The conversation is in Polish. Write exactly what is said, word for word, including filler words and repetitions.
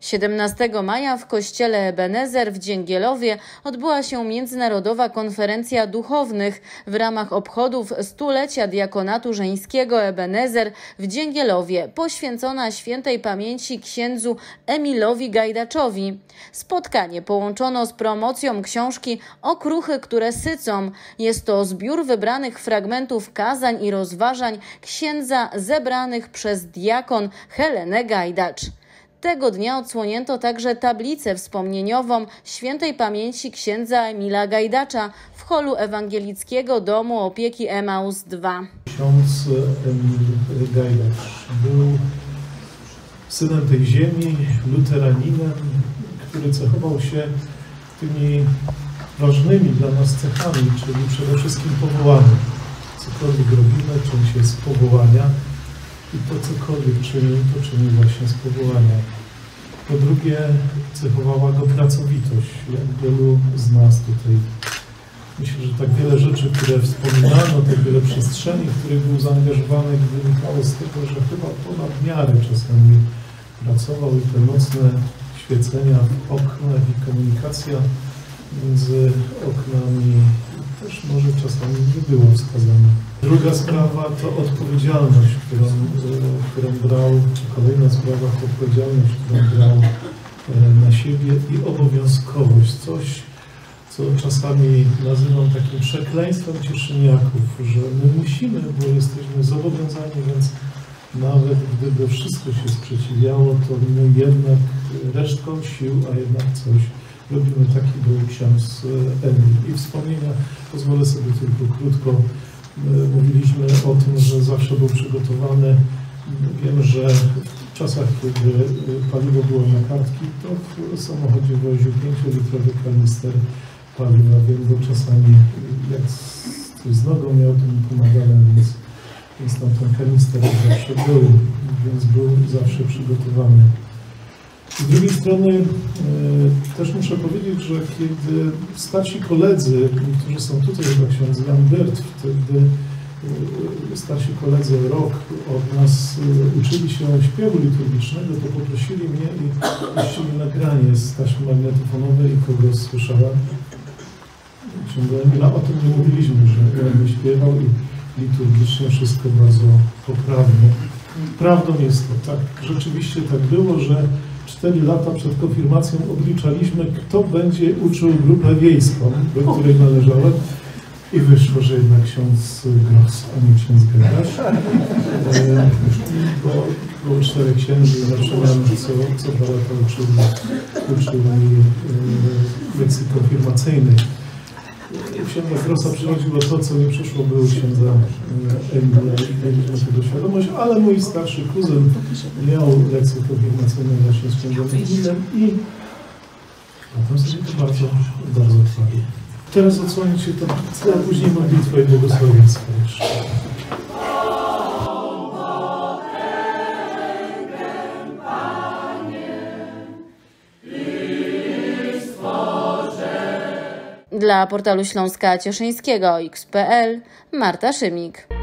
siedemnastego maja w kościele Ebenezer w Dzięgielowie odbyła się Międzynarodowa Konferencja Duchownych w ramach obchodów stulecia diakonatu żeńskiego Ebenezer w Dzięgielowie, poświęcona świętej pamięci księdzu Emilowi Gajdaczowi. Spotkanie połączono z promocją książki Okruchy, które sycą. Jest to zbiór wybranych fragmentów kazań i rozważań księdza zebranych przez diakon Helenę Gajdacz. Tego dnia odsłonięto także tablicę wspomnieniową świętej pamięci księdza Emila Gajdacza w holu ewangelickiego Domu Opieki Emaus dwa. Ksiądz Emil Gajdacz był synem tej ziemi, luteraninem, który cechował się tymi ważnymi dla nas cechami, czyli przede wszystkim powołaniem. Cokolwiek robimy, czymś jest z powołania i to cokolwiek czynił, to czynił właśnie z powołania. Po drugie, cechowała go pracowitość, jak wielu z nas tutaj. Myślę, że tak wiele rzeczy, które wspominano, tak wiele przestrzeni, w których był zaangażowany, wynikało z tego, że chyba ponad miarę czasami pracował i te nocne świecenia w oknach i komunikacja między oknami też może czasami nie była wskazana. Druga sprawa to odpowiedzialność, którą, którą brał, kolejna sprawa to odpowiedzialność, którą brał na siebie i obowiązkowość. Coś, co czasami nazywam takim przekleństwem cieszyniaków, że my musimy, bo jesteśmy zobowiązani, więc nawet gdyby wszystko się sprzeciwiało, to my jednak resztką sił, a jednak coś robimy. Taki był ksiądz Emil. I wspomnienia, pozwolę sobie tylko krótko, mówiliśmy o tym, że zawsze był przygotowany. Wiem, że w czasach, kiedy paliwo było na kartki, to w samochodzie woził pięciolitrowy kanister paliwa. Wiem, bo czasami jak coś z nogą miał, to mi pomagałem, więc, więc tam ten kanister zawsze był, więc był zawsze przygotowany. Z drugiej strony e, też muszę powiedzieć, że kiedy starsi koledzy, którzy są tutaj, chyba ksiądz Jan Byrt, wtedy e, starsi koledzy rok od nas e, uczyli się śpiewu liturgicznego, to poprosili mnie i puścili nagranie z taśmy magnetofonowej i kogo słyszałem. Księdza Emila, o tym nie mówiliśmy, że on śpiewał i liturgicznie wszystko bardzo poprawnie. Prawdą jest to, tak, rzeczywiście tak było, że Cztery lata przed konfirmacją obliczaliśmy, kto będzie uczył grupę wiejską, do której należałem. I wyszło, że jednak ksiądz Gross, a nie ksiądz Gajdacz. E, bo było czterech księży i zawsze nam co, co dwa lata uczył, uczył mi e, lekcji konfirmacyjnych. Księdza Grossa przychodziło to, co nie przyszło, było księdza Emila i mieliśmy tego świadomość, ale mój starszy kuzyn miał lekcję konfirmacyjną właśnie z księdzem Emilem i potem sobie to bardzo, bardzo chwalił. Teraz odsłonię Ci to, a później modlitwę i błogosławieństwo jeszcze. Dla portalu Śląska Cieszyńskiego X kropka pe el Marta Szymik.